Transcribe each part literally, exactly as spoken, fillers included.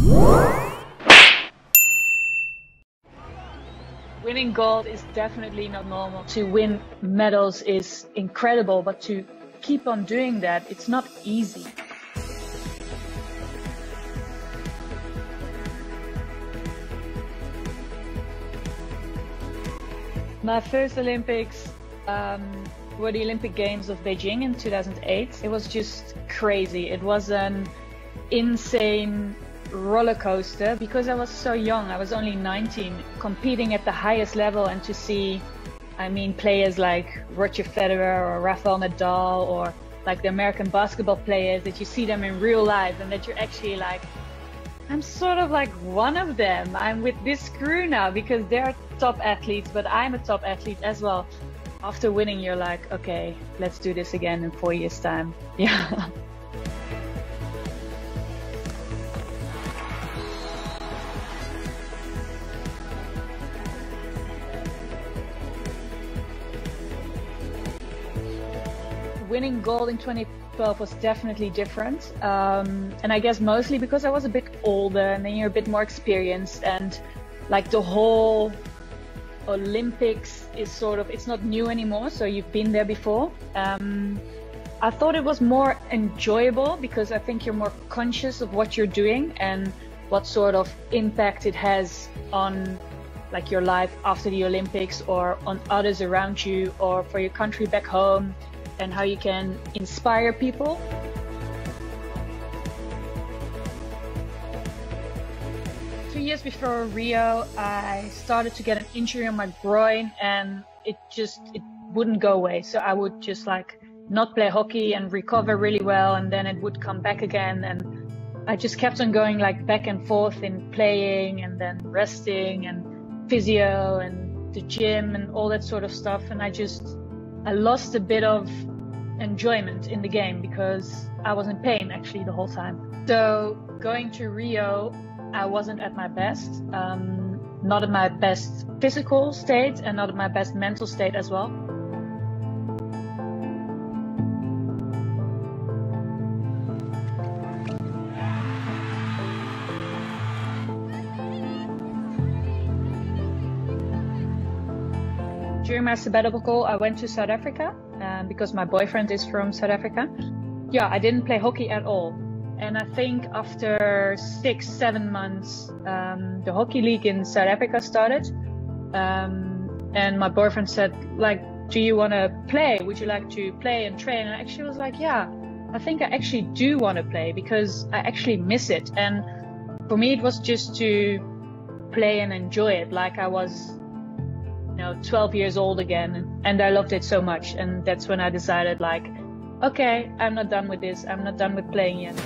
Winning gold is definitely not normal. To win medals is incredible, but to keep on doing that, it's not easy. My first Olympics um, were the Olympic Games of Beijing in two thousand eight. It was just crazy. It was an insane roller coaster because I was so young. I was only nineteen, competing at the highest level, and to see, I mean, players like Roger Federer or Rafael Nadal, or like the American basketball players, that you see them in real life and that you're actually like, I'm sort of like one of them. I'm with this crew now because they're top athletes, but I'm a top athlete as well. After winning, you're like, okay, let's do this again in four years' time. Yeah. Winning gold in twenty twelve was definitely different, um, and I guess mostly because I was a bit older and then you're a bit more experienced, and like the whole Olympics is sort of, it's not new anymore, so you've been there before. Um, I thought it was more enjoyable because I think you're more conscious of what you're doing and what sort of impact it has on like your life after the Olympics, or on others around you, or for your country back home, and how you can inspire people. Two years before Rio, I started to get an injury on my groin, and it just, it wouldn't go away. So I would just like not play hockey and recover really well, and then it would come back again. And I just kept on going like back and forth in playing and then resting and physio and the gym and all that sort of stuff. And I just, I lost a bit of enjoyment in the game because I was in pain actually the whole time. So going to Rio, I wasn't at my best, um, not at my best physical state and not at my best mental state as well. During my sabbatical, I went to South Africa um, because my boyfriend is from South Africa. Yeah, I didn't play hockey at all. And I think after six, seven months, um, the hockey league in South Africa started. Um, and my boyfriend said, like, do you want to play? Would you like to play and train? And I actually was like, yeah, I think I actually do want to play because I actually miss it. And for me, it was just to play and enjoy it like I was, you know, twelve years old again, and I loved it so much. And that's when I decided, like, okay, I'm not done with this. I'm not done with playing yet.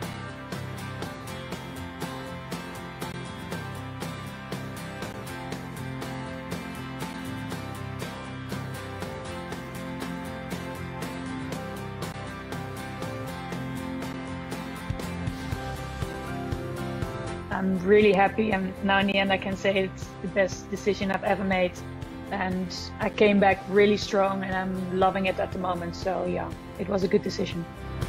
I'm really happy, and now in the end I can say it's the best decision I've ever made. And I came back really strong and I'm loving it at the moment. So yeah, it was a good decision.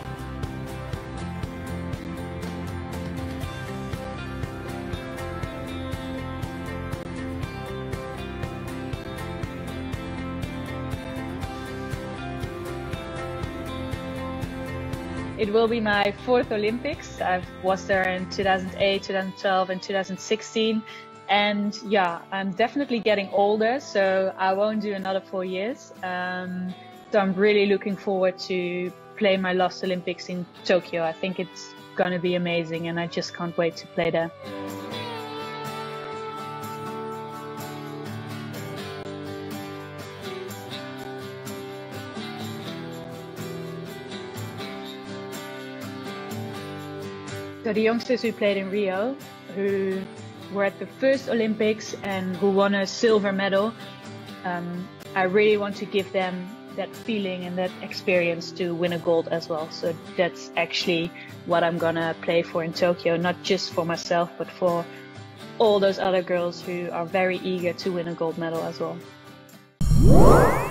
It will be my fourth Olympics. I was there in two thousand eight, two thousand twelve and two thousand sixteen. And yeah, I'm definitely getting older, so I won't do another four years. Um, so I'm really looking forward to play my last Olympics in Tokyo. I think it's going to be amazing and I just can't wait to play there. So the youngsters who played in Rio, who were at the first Olympics and who won a silver medal, um, I really want to give them that feeling and that experience to win a gold as well. So that's actually what I'm gonna play for in Tokyo, not just for myself, but for all those other girls who are very eager to win a gold medal as well.